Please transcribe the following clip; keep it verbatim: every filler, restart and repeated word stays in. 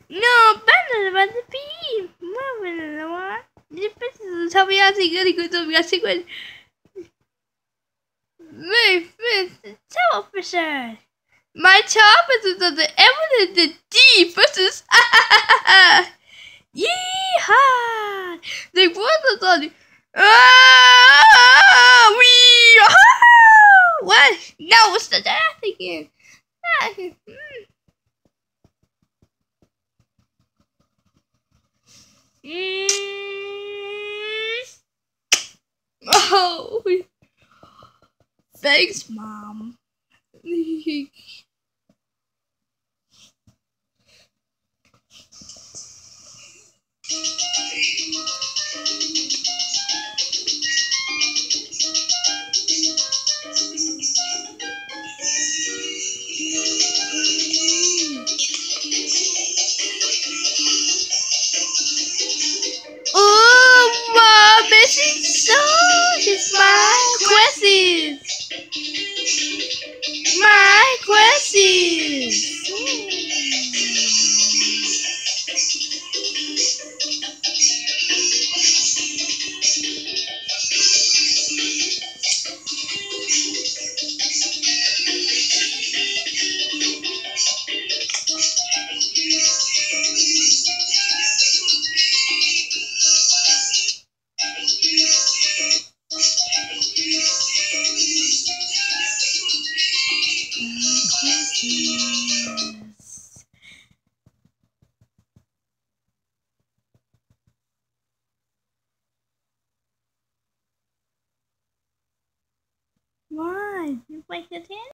No, better about the beam. Moving along. This person tell me how to get a good to me. Secret. Move, move, the officer. My job is on the evidence the D versus Yeehaw! The brothers on the ah, we ah, what? Now it's the death again. Ah, hmm. Mm. Oh, thanks, Mom. Oh, Mom, missing soul is my questions. My questions. Why? You like it?